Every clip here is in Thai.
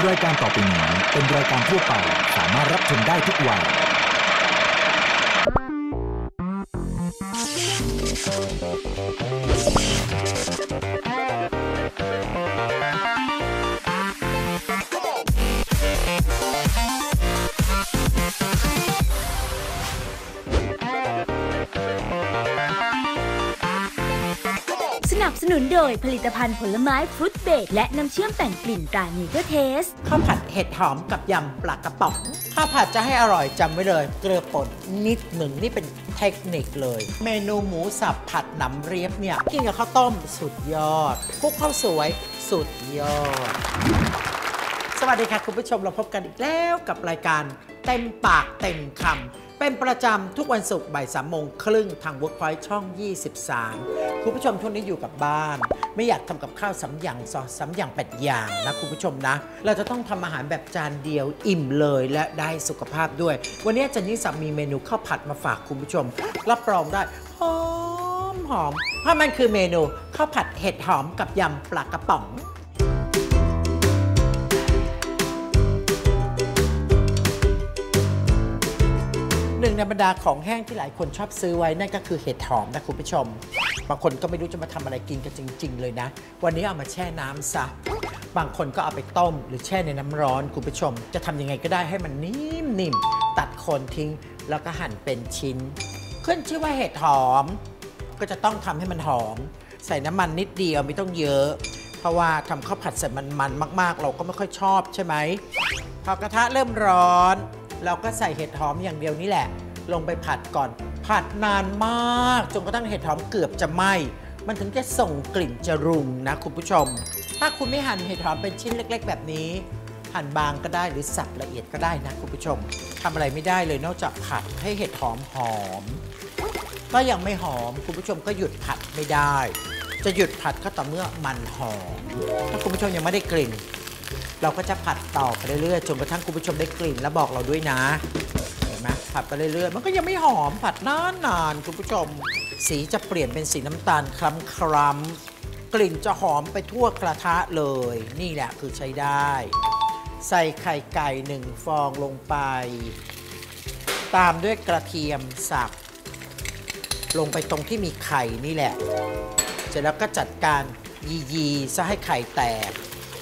รายการต่อไปนี้เป็นรายการทั่วไปสามารถรับชมได้ทุกวัยสนับสนุนโดยผลิตภัณฑ์ผลไม้ฟรุตเบรดและน้ำเชื่อมแต่งกลิ่นตราเนเจอร์เทสข้าวผัดเห็ดหอมกับยำปลากระป๋องข้าวผัดจะให้อร่อยจำไว้เลยเกลือป่นนิดหนึ่งนี่เป็นเทคนิคเลยเมนูหมูสับผัดหนำเรียบเนี่ยกินกับข้าวต้มสุดยอดคลุกข้าวสวยสุดยอดสวัสดีค่ะคุณผู้ชมเราพบกันอีกแล้วกับรายการเต็มปากเต็มคำเป็นประจำทุกวันศุกร์บ่าย3:30ทาง Workpoint ช่อง 23คุณผู้ชมช่วงนี้อยู่กับบ้านไม่อยากทำกับข้าว3 อย่าง3 อย่าง8 อย่างนะคุณผู้ชมนะเราจะต้องทำอาหารแบบจานเดียวอิ่มเลยและได้สุขภาพด้วยวันนี้จันนิสามีเมนูข้าวผัดมาฝากคุณผู้ชมรับรองได้หอมเพราะมันคือเมนูข้าวผัดเห็ดหอมกับยำปลากระป๋องหนึ่งในบรรดาของแห้งที่หลายคนชอบซื้อไว้นั่นก็คือเห็ดหอมนะคุณผู้ชมบางคนก็ไม่รู้จะมาทำอะไรกินกันจริงๆเลยนะวันนี้เอามาแช่น้ำซะบางคนก็เอาไปต้มหรือแช่ในน้ำร้อนคุณผู้ชมจะทำยังไงก็ได้ให้มันนิ่มๆตัดโคนทิ้งแล้วก็หั่นเป็นชิ้นขึ้นชื่อว่าเห็ดหอมก็จะต้องทำให้มันหอมใส่น้ำมันนิดเดียวไม่ต้องเยอะเพราะว่าทำข้าวผัดใส่มันมากๆเราก็ไม่ค่อยชอบใช่ไหมพอกระทะเริ่มร้อนเราก็ใส่เห็ดหอมอย่างเดียวนี่แหละลงไปผัดก่อนผัดนานมากจนกระทั่งเห็ดหอมเกือบจะไหม้มันถึงจะส่งกลิ่นจรุงนะคุณผู้ชมถ้าคุณไม่หั่นเห็ดหอมเป็นชิ้นเล็กๆแบบนี้หั่นบางก็ได้หรือสับละเอียดก็ได้นะคุณผู้ชมทำอะไรไม่ได้เลยนอกจากผัดให้เห็ดหอมก็ยังไม่หอมคุณผู้ชมก็หยุดผัดไม่ได้จะหยุดผัดก็ต่อเมื่อมันหอมถ้าคุณผู้ชมยังไม่ได้กลิ่นเราก็จะผัดต่อไปเรื่อยๆจนกระทั่งคุณผู้ชมได้กลิ่นแล้วบอกเราด้วยนะเห็นไหมผัดไปเรื่อยๆมันก็ยังไม่หอมผัดนานๆคุณผู้ชมสีจะเปลี่ยนเป็นสีน้ำตาลคล้ำๆกลิ่นจะหอมไปทั่วกระทะเลยนี่แหละคือใช้ได้ใส่ไข่ไก่1 ฟองลงไปตามด้วยกระเทียมสับลงไปตรงที่มีไข่นี่แหละเสร็จแล้วก็จัดการยีซะให้ไข่แตก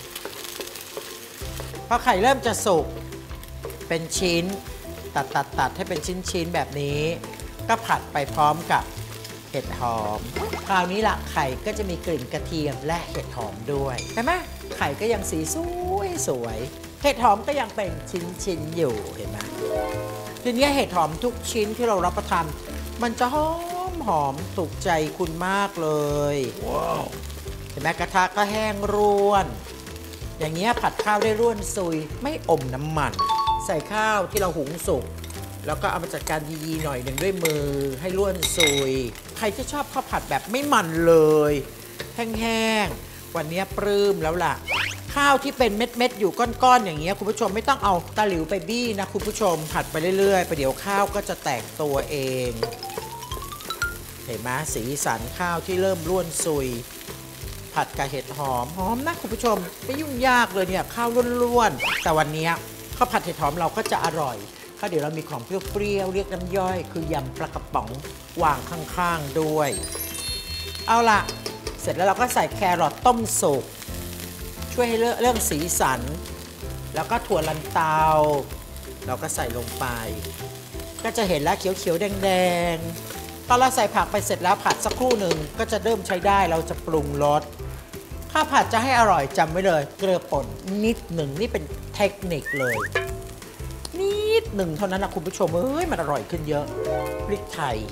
พอไข่เริ่มจะสุกเป็นชิ้นตัดให้เป็นชิ้นแบบนี้ก็ผัดไปพร้อมกับเห็ดหอมคราวนี้ละไข่ก็จะมีกลิ่นกระเทียมและเห็ดหอมด้วยเห็นไหมไข่ก็ยังสีสวยเห็ดหอมก็ยังเป็นชิ้นอยู่เห็นไหมทีนี้เห็ดหอมทุกชิ้นที่เรารับประทานมันจะหอมถูกใจคุณมากเลยว้าวเห็นไหมกระทะก็แห้งร่วนอย่างเงี้ยผัดข้าวได้ร่วนซุยไม่อมน้ำมันใส่ข้าวที่เราหุงสุกแล้วก็เอามาจัดการยีหน่อยหนึ่งด้วยมือให้ร่วนซุยใครที่ชอบข้าวผัดแบบไม่มันเลยแห้งๆวันนี้ปลื้มแล้วล่ะข้าวที่เป็นเม็ดอยู่ก้อนๆอย่างเงี้ยคุณผู้ชมไม่ต้องเอาตะหลิวไปบี้นะคุณผู้ชมผัดไปเรื่อยๆไปเดี๋ยวข้าวก็จะแตกตัวเองเห็นไหมสีสันข้าวที่เริ่มร่วนซุยผัดกับเห็ดหอมนะคุณผู้ชมไม่ยุ่งยากเลยเนี่ยข้าวล้วนๆแต่วันนี้ข้าวผัดเห็ดหอมเราก็จะอร่อยเพราะเดี๋ยวเรามีของเปรี้ยวๆเรียกน้ำย่อยคือยำปลากระป๋องวางข้างๆด้วยเอาล่ะเสร็จแล้วเราก็ใส่แครอทต้มสุกช่วยให้เรื่องสีสันแล้วก็ถั่วลันเตาเราก็ใส่ลงไปก็จะเห็นแล้วเขียวๆแดงๆตอนเราใส่ผักไปเสร็จแล้วผัดสักครู่หนึ่งก็จะเริ่มใช้ได้เราจะปรุงรสข้าวผัดจะให้อร่อยจำไว้เลยเกลือป่นนิดหนึ่งนี่เป็นเทคนิคเลยนิดหนึ่งเท่านั้นนะคุณผู้ชมมันอร่อยขึ้นเยอะพริกไทย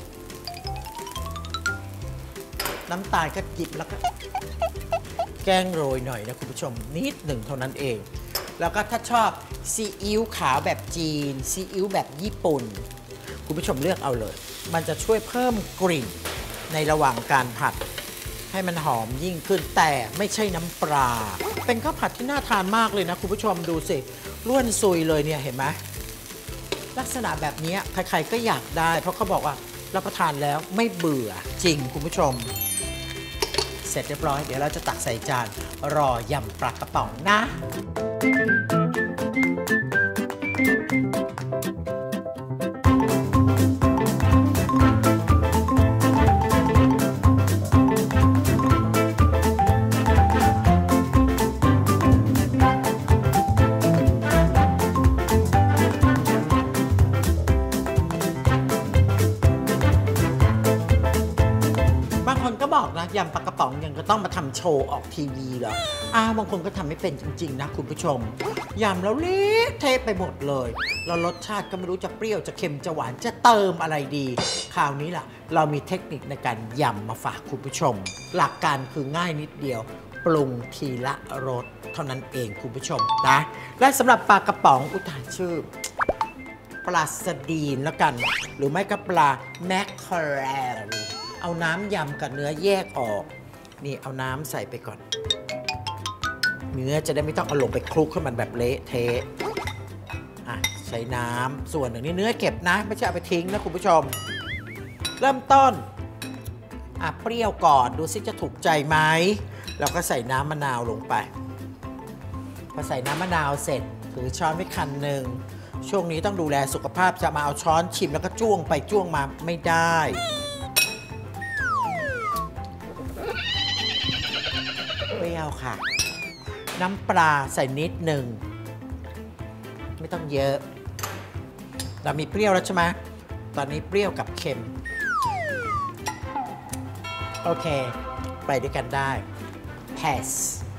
น้ำตาลก็จิบแล้วก็แกงโรยหน่อยนะคุณผู้ชมนิดหนึ่งเท่านั้นเองแล้วก็ถ้าชอบซีอิ๊วขาวแบบจีนซีอิ๊วแบบญี่ปุ่นคุณผู้ชมเลือกเอาเลยมันจะช่วยเพิ่มกลิ่นในระหว่างการผัดให้มันหอมยิ่งขึ้นแต่ไม่ใช่น้ำปลาเป็นข้าวผัดที่น่าทานมากเลยนะคุณผู้ชมดูสิร่วนซุยเลยเนี่ยเห็นไหมลักษณะแบบนี้ใครๆก็อยากได้เพราะเขาบอกว่ารับประทานแล้วไม่เบื่อจริงคุณผู้ชมเสร็จเรียบร้อยเดี๋ยวเราจะตักใส่จานรอยำปลากระป๋องนะก็ต้องมาทำโชว์ออกทีวีเหรอบางคนก็ทำไม่เป็นจริงๆนะคุณผู้ชมยำแล้วเละเทะไปหมดเลยแล้วรสชาติก็ไม่รู้จะเปรี้ยวจะเค็มจะหวานจะเติมอะไรดีคราวนี้ล่ะเรามีเทคนิคในการยำมาฝากคุณผู้ชมหลักการคือง่ายนิดเดียวปรุงทีละรสเท่านั้นเองคุณผู้ชมนะและสำหรับปลากระป๋องอุทานชื่อปลาสดีนแล้วกันหรือไม่ก็ปลาแมคเคอเรลเอาน้ำยำกับเนื้อแยกออกนี่เอาน้ำใส่ไปก่อนเนื้อจะได้ไม่ต้องเอาลงไปคลุกให้มันแบบเละเทะใส่น้ำส่วนหนึ่งนี่เนื้อเก็บนะไม่ใช่เอาไปทิ้งนะคุณผู้ชมเริ่มต้นเปรี้ยวก่อนดูซิจะถูกใจไหมเราก็ใส่น้ำมะนาวลงไปพอใส่น้ำมะนาวเสร็จถือช้อนไว้คันหนึ่งช่วงนี้ต้องดูแลสุขภาพจะมาเอาช้อนชิมแล้วก็จ้วงไปจ้วงมาไม่ได้เปรี้ยวค่ะน้ำปลาใส่นิดหนึ่งไม่ต้องเยอะเรามีเปรี้ยวแล้วใช่ไหมตอนนี้เปรี้ยวกับเค็มโอเคไปด้วยกันได้pass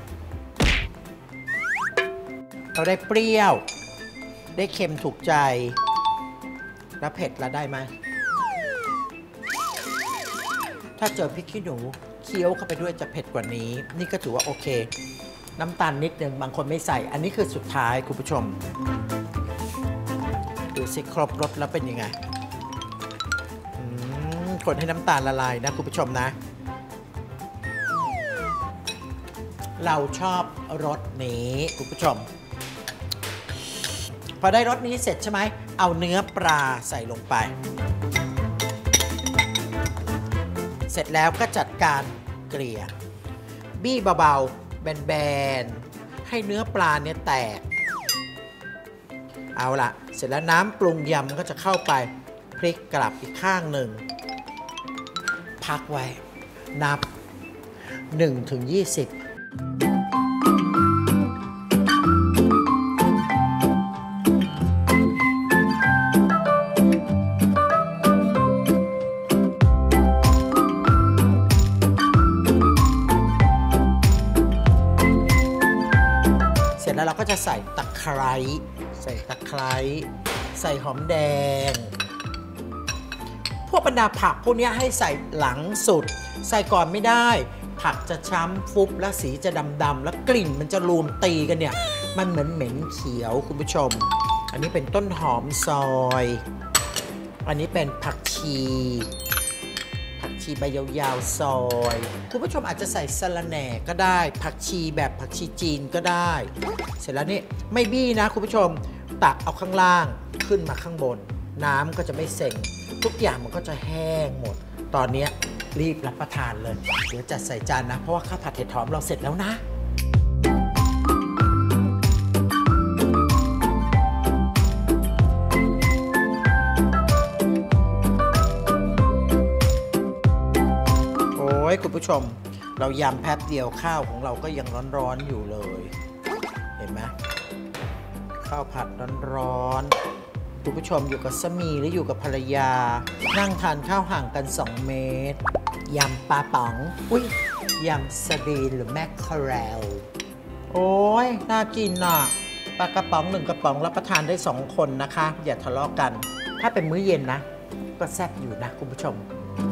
เราได้เปรี้ยวได้เค็มถูกใจแล้วเผ็ดละได้ไหมถ้าเจอพริกขี้หนูเคี้ยวเข้าไปด้วยจะเผ็ดกว่านี้นี่ก็ถือว่าโอเคน้ำตาลนิดนึงบางคนไม่ใส่อันนี้คือสุดท้ายคุณผู้ชมดูสิครบรสแล้วเป็นยังไงคนให้น้ำตาลละลายนะคุณผู้ชมนะเราชอบรสนี้คุณผู้ชมพอได้รสนี้เสร็จใช่ไหมเอาเนื้อปลาใส่ลงไปเสร็จแล้วก็จัดการเกลี่ยบี้เบาๆแบนๆให้เนื้อปลาเนี่ยแตกเอาล่ะเสร็จแล้วน้ำปรุงยำก็จะเข้าไปพลิกกลับอีกข้างหนึ่งพักไว้นับ 1-20แล้วเราก็จะใส่ตะไคร้ใส่หอมแดงพวกบรรดาผักพวกนี้ให้ใส่หลังสุดใส่ก่อนไม่ได้ผักจะช้ำฟุบและสีจะดำๆแล้วกลิ่นมันจะรวมตีกันเนี่ยมันเหมือนเหม็นเขียวคุณผู้ชมอันนี้เป็นต้นหอมซอยอันนี้เป็นผักชีใบยาวๆซอยคุณผู้ชมอาจจะใส่สะระแหน่ก็ได้ผักชีแบบผักชีจีนก็ได้เสร็จแล้วนี่ไม่บี้นะคุณผู้ชมตักเอาข้างล่างขึ้นมาข้างบนน้ำก็จะไม่เซ็งทุกอย่างมันก็จะแห้งหมดตอนนี้รีบรับประทานเลยเดี๋ยวจัดใส่จานนะเพราะว่าข้าวผัดเห็ดหอมเราเสร็จแล้วนะคุณผู้ชมเรายำแป๊บเดียวข้าวของเราก็ยังร้อนๆอยู่เลยเห็นไหมข้าวผัดร้อนๆคุณผู้ชมอยู่กับสามีหรืออยู่กับภรรยานั่งทานข้าวห่างกัน2 เมตรยำปลาป๋องยำสดีนหรือแมคเคอเรลโอ้ยน่ากินน่ะปลากระป๋อง1 กระป๋องรับประทานได้2 คนนะคะอย่าทะเลาะกันถ้าเป็นมื้อเย็นนะก็แซ่บอยู่นะคุณผู้ชม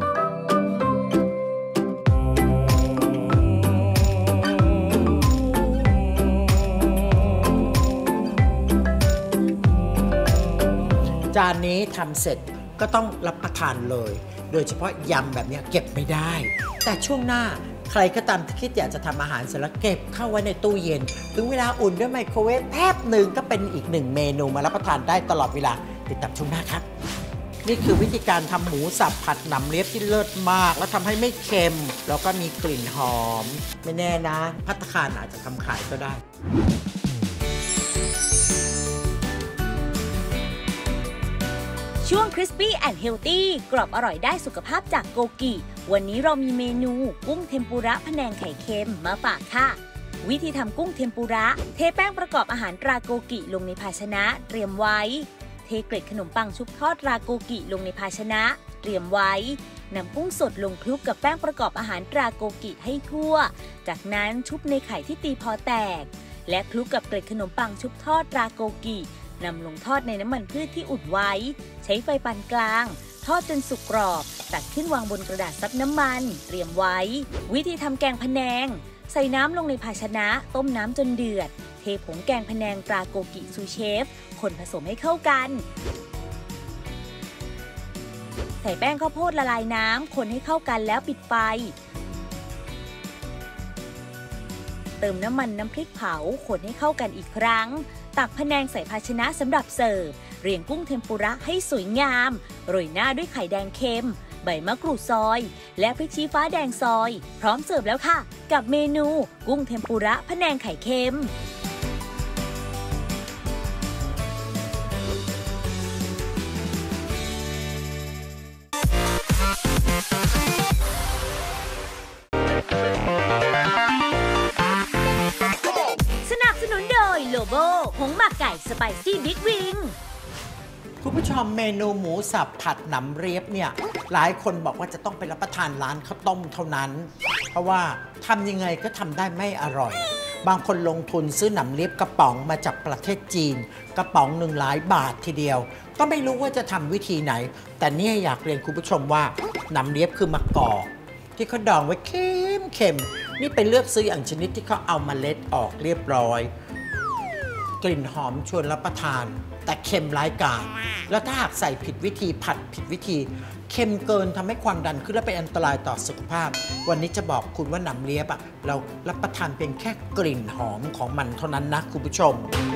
จานนี้ทำเสร็จก็ต้องรับประทานเลยโดยเฉพาะยำแบบนี้เก็บไม่ได้แต่ช่วงหน้าใครก็ตามที่คิดอยากจะทำอาหารเสร็จแล้วเก็บเข้าไว้ในตู้เย็นถึงเวลาอุ่นด้วยไมโครเวฟแป๊บหนึ่งก็เป็นอีก1 เมนูมารับประทานได้ตลอดเวลาติดตามช่วงหน้าครับนี่คือวิธีการทำหมูสับผัดหนำเลียบที่เลิศมากแล้วทำให้ไม่เค็มแล้วก็มีกลิ่นหอมไม่แน่นะภัตตาคารอาจจะทำขายก็ได้ช่วง Crispy and Healthy กรอบอร่อยได้สุขภาพจากโกกิวันนี้เรามีเมนูกุ้งเทมปุระพะแนงไข่เค็มมาฝากค่ะวิธีทำกุ้งเทมปุระเทแป้งประกอบอาหารตราโกกิลงในภาชนะเตรียมไว้เทเกล็ดขนมปังชุบทอดตราโกกิลงในภาชนะเตรียมไว้นำกุ้งสดลงคลุกกับแป้งประกอบอาหารตราโกกิให้ทั่วจากนั้นชุบในไข่ที่ตีพอแตกและคลุกกับเกล็ดขนมปังชุบทอดตราโกกินำลงทอดในน้ำมันพืชที่อุ่นไว้ใช้ไฟปานกลางทอดจนสุกกรอบตักขึ้นวางบนกระดาษซับน้ำมันเตรียมไว้วิธีทำแกงพะแนงใส่น้ำลงในภาชนะต้มน้ำจนเดือดเทผงแกงพะแนงตราโกกิซูเชฟคนผสมให้เข้ากันใส่แป้งข้าวโพดละลายน้ำคนให้เข้ากันแล้วปิดไฟเติมน้ำมันน้ำพริกเผาคนให้เข้ากันอีกครั้งตักพะแนงใส่ภาชนะสำหรับเสิร์ฟเรียงกุ้งเทมปุระให้สวยงามโรยหน้าด้วยไข่แดงเค็มใบมะกรูดซอยและพริกชี้ฟ้าแดงซอยพร้อมเสิร์ฟแล้วค่ะกับเมนูกุ้งเทมปุระพะแนงไข่เค็มสนับสนุนโดยโลโบผงหมักไก่สไปซี่บิ๊กวิงคุณผู้ชมเมนูหมูสับผัดหนำเรียบเนี่ยหลายคนบอกว่าจะต้องไปรับประทานร้านข้าวต้มเท่านั้นเพราะว่าทำยังไงก็ทำได้ไม่อร่อยบางคนลงทุนซื้อหนำเรียบกระป๋องมาจากประเทศจีนกระป๋อง1หลายบาททีเดียวก็ไม่รู้ว่าจะทำวิธีไหนแต่เนี่ยอยากเรียนคุณผู้ชมว่าหนำเรียบคือมะกอกที่เขาดองไว้เค็มนี่ไปเลือกซื้ออย่างชนิดที่เขาเอาเมล็ดออกเรียบร้อยกลิ่นหอมชวนรับประทานแต่เค็มร้ายกาจแล้วถ้าหากใส่ผิดวิธีผัดผิดวิธีเค็มเกินทำให้ความดันขึ้นและเป็นอันตรายต่อสุขภาพวันนี้จะบอกคุณว่าหนำเลียบเรารับประทานเพียงแค่กลิ่นหอมของมันเท่านั้นนะคุณผู้ชม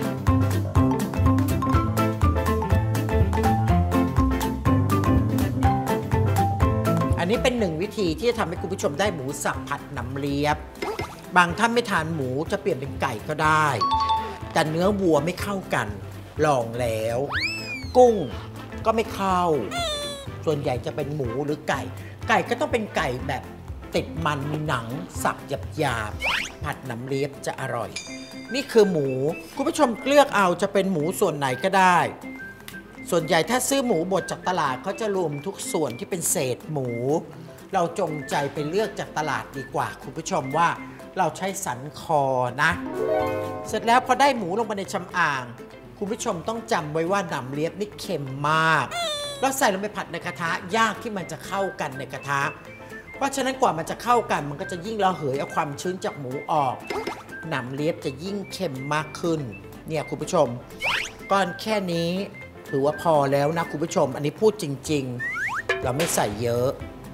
อันนี้เป็นหนึ่งวิธีที่จะทำให้คุณผู้ชมได้หมูสับผัดหนำเลียบบางท่านไม่ทานหมูจะเปลี่ยนเป็นไก่ก็ได้แต่เนื้อวัวไม่เข้ากันลองแล้วกุ้งก็ไม่เข้าส่วนใหญ่จะเป็นหมูหรือไก่ก็ต้องเป็นไก่แบบติดมันมีหนังสับหยาบๆผัดหนำเลียบจะอร่อยนี่คือหมูคุณผู้ชมเลือกเอาจะเป็นหมูส่วนไหนก็ได้ส่วนใหญ่ถ้าซื้อหมูบดจากตลาดเขาจะรวมทุกส่วนที่เป็นเศษหมูเราจงใจไปเลือกจากตลาดดีกว่าคุณผู้ชมว่าเราใช้สันคอนะเสร็จแล้วพอได้หมูลงมาในชำอ่างคุณผู้ชมต้องจำไว้ว่าหนำเลียบนี่เค็มมากแล้วใส่ลงไปผัดในกระทะยากที่มันจะเข้ากันในกระทะเพราะฉะนั้นกว่ามันจะเข้ากันมันก็จะยิ่งระเหยเอาความชื้นจากหมูออกหนำเลียบจะยิ่งเค็มมากขึ้นเนี่ยคุณผู้ชมก้อนแค่นี้ถือว่าพอแล้วนะคุณผู้ชมอันนี้พูดจริงๆเราไม่ใส่เยอะ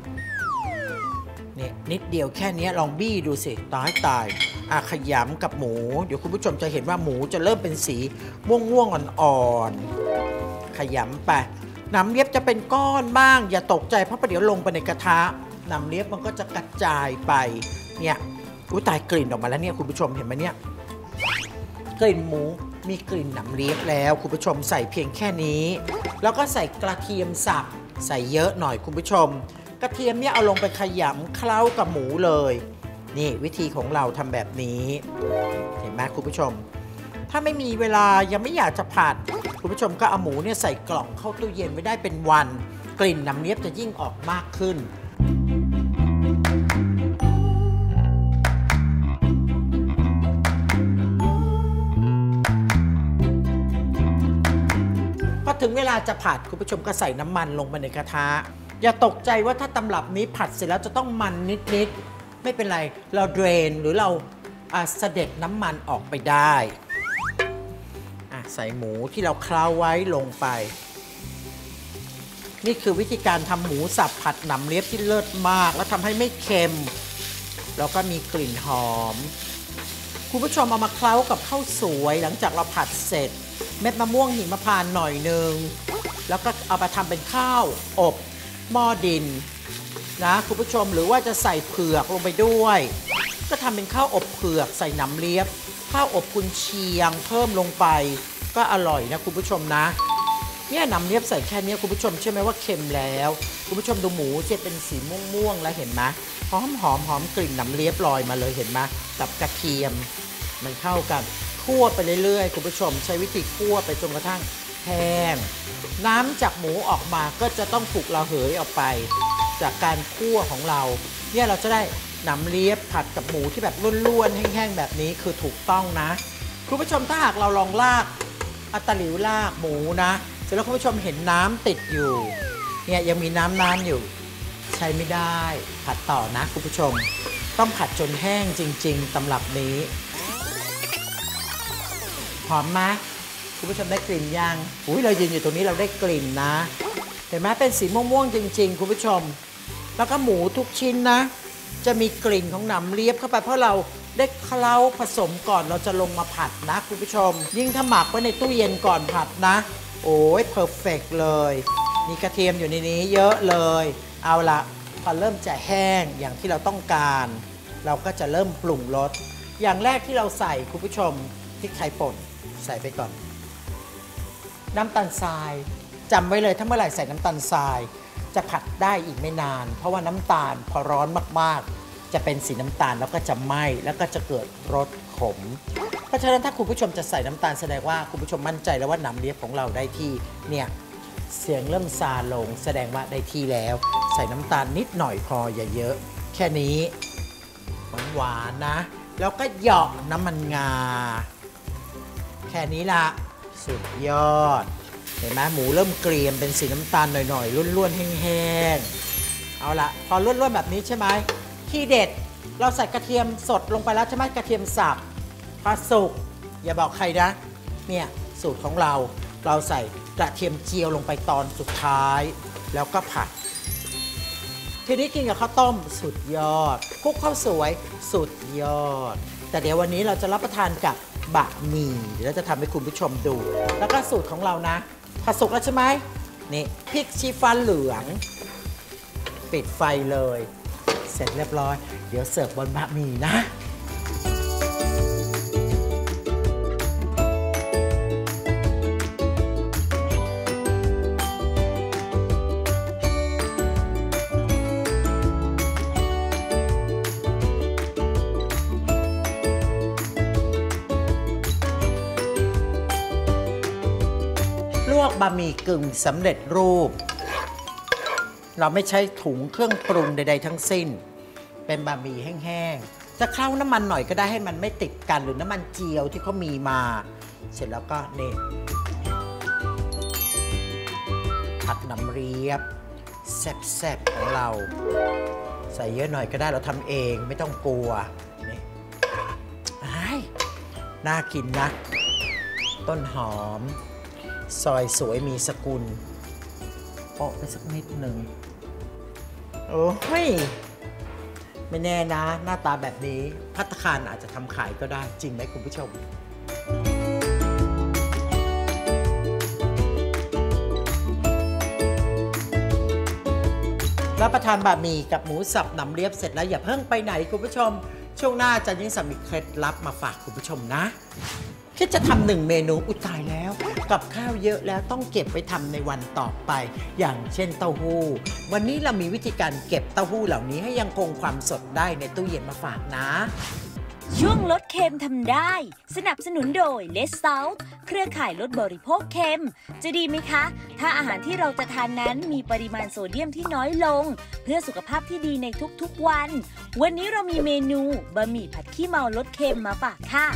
เนี่ยนิดเดียวแค่นี้ลองบี้ดูสิตายขยำกับหมูเดี๋ยวคุณผู้ชมจะเห็นว่าหมูจะเริ่มเป็นสีม่วงอ่อนๆขยำไปหนำเลียบจะเป็นก้อนบ้างอย่าตกใจเพราะประเดี๋ยวลงไปในกระทะหนำเลียบมันก็จะกระจายไปเนี่ยตายกลิ่นออกมาแล้วเนี่ยคุณผู้ชมเห็นไหมเนี่ยกลิ่นหมูมีกลิ่นหนำเลียบแล้วคุณผู้ชมใส่เพียงแค่นี้แล้วก็ใส่กระเทียมสับใส่เยอะหน่อยคุณผู้ชมกระเทียมเนี่ยเอาลงไปขยำเคล้ากับหมูเลยนี่วิธีของเราทำแบบนี้เห็นไหมคุณผู้ชมถ้าไม่มีเวลายังไม่อยากจะผัดคุณผู้ชมก็เอาหมูเนี่ยใส่กล่องเข้าตู้เย็นไว้ได้เป็นวันกลิ่นหนำเลียบจะยิ่งออกมากขึ้นพอถึงเวลาจะผัดคุณผู้ชมก็ใส่น้ำมันลงไปในกระทะอย่าตกใจว่าถ้าตำรับนี้ผัดเสร็จแล้วจะต้องมันนิดๆไม่เป็นไรเราเดรนหรือเราเสด็จน้ำมันออกไปได้ใส่หมูที่เราเคล้าไว้ลงไปนี่คือวิธีการทำหมูสับผัดหนำเลียบที่เลิศมากแล้วทำให้ไม่เค็มแล้วก็มีกลิ่นหอมคุณผู้ชมเอามาเคล้ากับข้าวสวยหลังจากเราผัดเสร็จเม็ดมะม่วงหิมพานต์หน่อยนึงแล้วก็เอามาทำเป็นข้าวอบหม้อดินนะคุณผู้ชมหรือว่าจะใส่เผือกลงไปด้วยก็ทำเป็นข้าวอบเผือกใส่หนำเลียบข้าวอบกุนเชียงเพิ่มลงไปก็อร่อยนะคุณผู้ชมนะเนี่ยหนำเลียบใส่แค่นี้คุณผู้ชมเชื่อไหมว่าเค็มแล้วคุณผู้ชมดูหมูจะเป็นสีม่วงๆแล้วเห็นไหมหอมกลิ่นหนำเลียบลอยมาเลยเห็นไหมกับกระเทียมมันเข้ากันคั่วไปเรื่อยๆคุณผู้ชมใช้วิธีคั่วไปจนกระทั่งแห้งน้ำจากหมูออกมาก็จะต้องถูกระเหยออกไปจากการคั่วของเราเนี่ยเราจะได้หนำเลียบผัดกับหมูที่แบบล้วนๆแห้งๆแบบนี้คือถูกต้องนะคุณผู้ชมถ้าหากเราลองลากอัตหลิวลากหมูนะเสร็จแล้วคุณผู้ชมเห็นน้ำติดอยู่เนี่ยยังมีน้ำอยู่ใช้ไม่ได้ผัดต่อนะคุณผู้ชมต้องผัดจนแห้งจริงๆตำรับนี้หอมไหมคุณผู้ชมได้กลิ่นยังอุ้ยเรายืนอยู่ตรงนี้เราได้กลิ่นนะเห็นไหมเป็นสีม่วงๆจริงๆคุณผู้ชมแล้วก็หมูทุกชิ้นนะจะมีกลิ่นของหนำเลียบเข้าไปเพราะเราได้เคล้าผสมก่อนเราจะลงมาผัดนะคุณผู้ชมยิ่งถ้าหมักไว้ในตู้เย็นก่อนผัดนะโอ้ยเพอร์เฟกต์เลยมีกระเทียมอยู่ในนี้เยอะเลยเอาละพอเริ่มจะแห้งอย่างที่เราต้องการเราก็จะเริ่มปรุงรสอย่างแรกที่เราใส่คุณผู้ชมพริกไทยป่นใส่ไปก่อนน้ำตาลทรายจำไว้เลยถ้าเมื่อไหร่ใส่น้ำตาลทรายจะผัดได้อีกไม่นานเพราะว่าน้ำตาลพอร้อนมากๆจะเป็นสีน้ำตาลแล้วก็จะไหม้แล้วก็จะเกิดรสขมเพราะฉะนั้นถ้าคุณผู้ชมจะใส่น้ำตาลแสดงว่าคุณผู้ชมมั่นใจแล้วว่าหนำเลียบของเราได้ที่เนี่ยเสียงเริ่มซาลงแสดงว่าได้ที่แล้วใส่น้ำตาลนิดหน่อยพออย่าเยอะแค่นี้หวานๆนะแล้วก็เหยาะน้ำมันงาแค่นี้ละสุดยอดเห็นไหมหมูเริ่มเกรียมเป็นสีน้ำตาลหน่อยๆล้วนๆแห้งๆเอาละพอล้วนๆแบบนี้ใช่ไหมที่เด็ดเราใส่กระเทียมสดลงไปแล้วใช่ไหมกระเทียมสับพอสุกอย่าบอกใครนะเนี่ยสูตรของเราใส่กระเทียมเจียวลงไปตอนสุดท้ายแล้วก็ผัดทีนี้กินกับข้าวต้มสุดยอดคลุกข้าวสวยสุดยอดแต่เดี๋ยววันนี้เราจะรับประทานกับบะหมี่เดี๋ยวเราจะทำให้คุณผู้ชมดูแล้วก็สูตรของเรานะผัดสุกแล้วใช่ไหมนี่พริกชี้ฟ้าเหลืองปิดไฟเลยเสร็จเรียบร้อยเดี๋ยวเสิร์ฟบนบะหมี่นะลวกบะหมี่กึ่งสำเร็จรูปเราไม่ใช้ถุงเครื่องปรุงใดๆทั้งสิ้นเป็นบะหมี่แห้งๆจะเคล้าน้ำมันหน่อยก็ได้ให้มันไม่ติดกันหรือน้ำมันเจียวที่เขามีมาเสร็จแล้วก็นี่ผัดน้ำเลียบแซ่บๆของเราใส่เยอะหน่อยก็ได้เราทำเองไม่ต้องกลัวนี่น่ากินนะต้นหอมซอยสวยมีสกุลโปะไปสักนิดหนึ่งโอ้ยไม่แน่นะหน้าตาแบบนี้ภัตตาคารอาจจะทำขายก็ได้จริงไหมคุณผู้ชมรับประทานบะหมี่กับหมูสับหนำเลียบเสร็จแล้วอย่าเพิ่งไปไหนคุณผู้ชมช่วงหน้าจะยิ่งมีเคล็ดลับมาฝากคุณผู้ชมนะคิดจะทำ1เมนูอุยตายแล้วกับข้าวเยอะแล้วต้องเก็บไปทำในวันต่อไปอย่างเช่นเต้าหู้วันนี้เรามีวิธีการเก็บเต้าหู้เหล่านี้ให้ยังคงความสดได้ในตู้เย็นมาฝากนะช่วงลดเค็มทำได้สนับสนุนโดย Less Salt เครือข่ายลดบริโภคเค็มจะดีไหมคะถ้าอาหารที่เราจะทานนั้นมีปริมาณโซเดียมที่น้อยลงเพื่อสุขภาพที่ดีในทุกๆวันนี้เรามีเมนูบะหมี่ผัดขี้เมาลดเค็มมาฝากค่ะ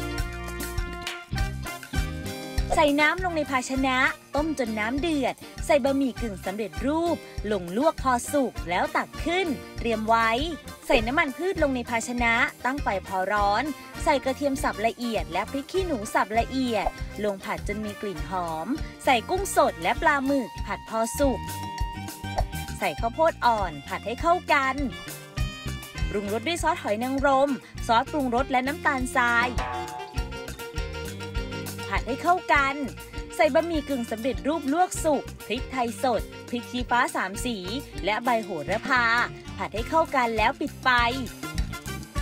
ใส่น้ำลงในภาชนะต้มจนน้ำเดือดใส่บะหมี่กึ่งสำเร็จรูปลงลวกพอสุกแล้วตักขึ้นเตรียมไว้ใส่น้ำมันพืชลงในภาชนะตั้งไฟพอร้อนใส่กระเทียมสับละเอียดและพริกขี้หนูสับละเอียดลงผัดจนมีกลิ่นหอมใส่กุ้งสดและปลาหมึกผัดพอสุกใส่ข้าวโพดอ่อนผัดให้เข้ากันปรุงรสด้วยซอสหอยนางรมซอสปรุงรสและน้ำตาลทรายผัดให้เข้ากันใส่บะหมี่กึ่งสำเร็จรูปลวกสุกพริกไทยสดพริกชี้ฟ้า3สีและใบโหระพาผัดให้เข้ากันแล้วปิดไฟ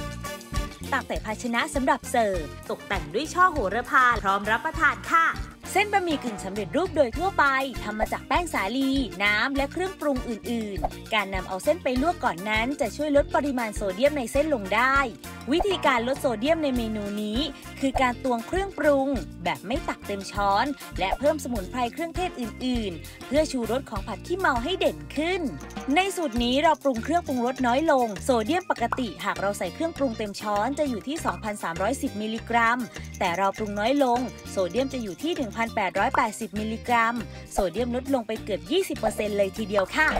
ตักใส่ภาชนะสำหรับเสิร์ฟตกแต่งด้วยช่อโหระพาพร้อมรับประทานค่ะเส้นบะหมี่กึ่งสำเร็จรูปโดยทั่วไปทำมาจากแป้งสาลีน้ำและเครื่องปรุงอื่นๆการนำเอาเส้นไปลวกก่อนนั้นจะช่วยลดปริมาณโซเดียมในเส้นลงได้วิธีการลดโซเดียมในเมนูนี้คือการตวงเครื่องปรุงแบบไม่ตักเต็มช้อนและเพิ่มสมุนไพรเครื่องเทศอื่นๆเพื่อชูรสของผัดขี้เมาให้เด่นขึ้นในสูตรนี้เราปรุงเครื่องปรุงรสน้อยลงโซเดียมปกติหากเราใส่เครื่องปรุงเต็มช้อนจะอยู่ที่ 2,310 มิลลิกรัมแต่เราปรุงน้อยลงโซเดียมจะอยู่ที่ 1,880 มิลลิกรัมโซเดียมลดลงไปเกือบ 20% เลยทีเดียวค่ะ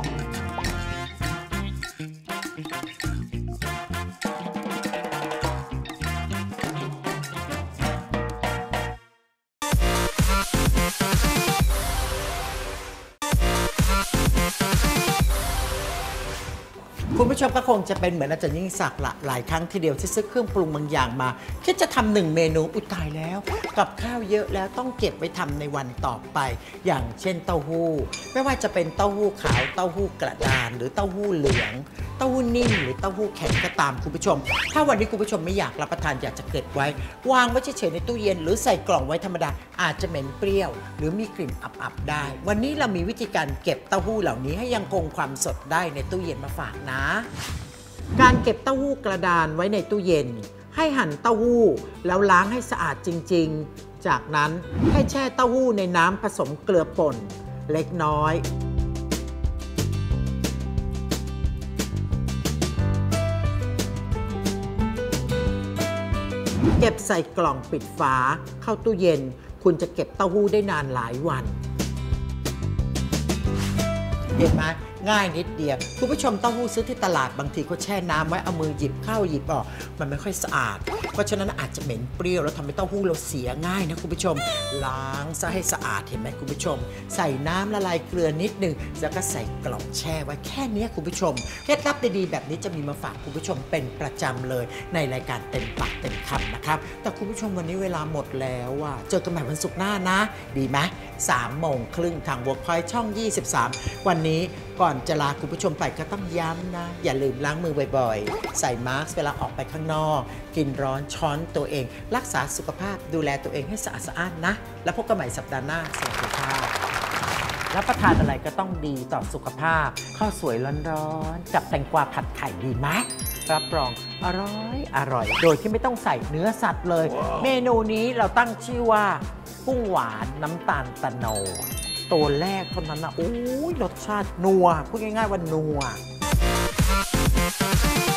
คุณผู้ชมก็คงจะเป็นเหมือนอาจารย์ยิ่งศักดิ์ละหลายครั้งทีเดียวที่ซื้อเครื่องปรุงบางอย่างมาคิดจะทำ1เมนูอุยตายแล้วกับข้าวเยอะแล้วต้องเก็บไว้ทำในวันต่อไปอย่างเช่นเต้าหู้ไม่ว่าจะเป็นเต้าหู้ขาวเต้าหู้กระดานหรือเต้าหู้เหลืองเต้าหู้นิ่มหรือเต้าหู้แข็งก็ตามคุณผู้ชมถ้าวันนี้คุณผู้ชมไม่อยากรับประทานอยากจะเก็บไว้วางไว้เฉยๆในตู้เย็นหรือใส่กล่องไว้ธรรมดาอาจจะเหม็นเปรี้ยวหรือมีกลิ่นอับๆได้วันนี้เรามีวิธีการเก็บเต้าหู้เหล่านี้ให้ยังคงความสดได้ในตู้เย็นมาฝากนะการเก็บเต้าหู้กระดานไว้ในตู้เย็นให้หั่นเต้าหู้แล้วล้างให้สะอาดจริงๆจากนั้นให้แช่เต้าหู้ในน้ำผสมเกลือป่นเล็กน้อยเก็บใส่กล่องปิดฝาเข้าตู้เย็นคุณจะเก็บเต้าหู้ได้นานหลายวันเห็นไหมง่ายนิดเดียวคุณผู้ชมเต้าหู้ซื้อที่ตลาดบางทีเขาแช่น้ำไว้เอามือหยิบเข้าหยิบออกมันไม่ค่อยสะอาดเพราะฉะนั้นอาจจะเหม็นเปรี้ยวแล้วทำให้เต้าหู้เราเสียง่ายนะคุณผู้ชมล้างซะให้สะอาดเห็นไหมคุณผู้ชมใส่น้ำละลายเกลือนิดนึงแล้วก็ใส่กล่องแช่ไว้แค่นี้คุณผู้ชมเคล็ดลับดีๆแบบนี้จะมีมาฝากคุณผู้ชมเป็นประจำเลยในรายการเต็มปากเต็มคำนะครับแต่คุณผู้ชมวันนี้เวลาหมดแล้วอ่ะเจอกันใหม่วันศุกร์หน้านะดีไหม3:30ทาง Workpoint ช่อง 23วันนี้ก่อนจะลาคุณผู้ชมไปก็ต้องย้ำนะอย่าลืมล้างมือบ่อยๆใส่มาสก์เวลาออกไปข้างนอกกินร้อนช้อนตัวเองรักษาสุขภาพดูแลตัวเองให้สะอาดสะอ้านนะแล้วพบกันใหม่สัปดาห์หน้าสวัสดีค่ะรับประทานอะไรก็ต้องดีต่อสุขภาพข้าวสวยร้อนๆกับแตงกวาผัดไข่ดีไหมรับรองอร่อยโดยที่ไม่ต้องใส่เนื้อสัตว์เลย เมนูนี้เราตั้งชื่อว่ากุ้งหวานน้ำตาลตะโนดตัวแรกเท่านั้นนะโอ้ยรสชาตินัวพูดง่ายๆว่านัว